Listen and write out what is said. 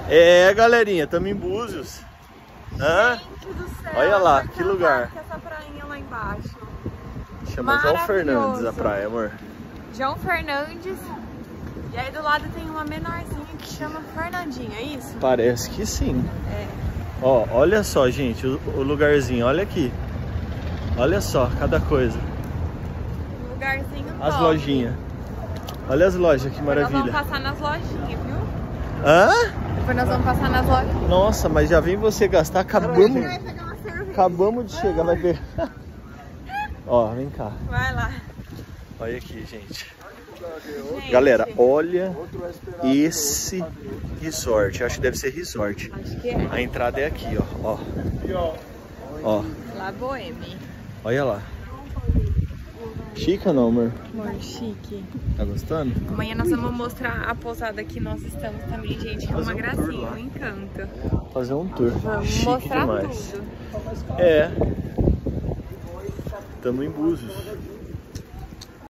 É, galerinha, estamos em Búzios. Hã? Gente do céu, olha lá, que lugar. Essa prainha lá embaixo. Chama João Fernandes a praia, amor. João Fernandes. E aí do lado tem uma menorzinha que chama Fernandinha, é isso? Parece que sim. É. Ó, olha só, gente, o lugarzinho, olha aqui. Olha só, cada coisa. Um lugarzinho top. As lojinhas. Olha as lojas, que maravilha. Nós vamos passar nas lojinhas, viu? Hã? Depois nós vamos passar nas lojas. Nossa, mas já vem você gastar, acabamos de chegar, vai ver. Ó, vem cá. Vai lá. Olha aqui, gente. Galera, olha esse resort. Acho que deve ser resort. Acho que é. A entrada é aqui, ó. Ó. La Boheme. Olha lá. Chique ou não, amor? Amor, chique. Tá gostando? Amanhã nós vamos mostrar a pousada que nós estamos também, gente. É uma gracinha, um encanto. Fazer um tour. Vamos Chique mostrar demais. tudo. É. Estamos em Búzios.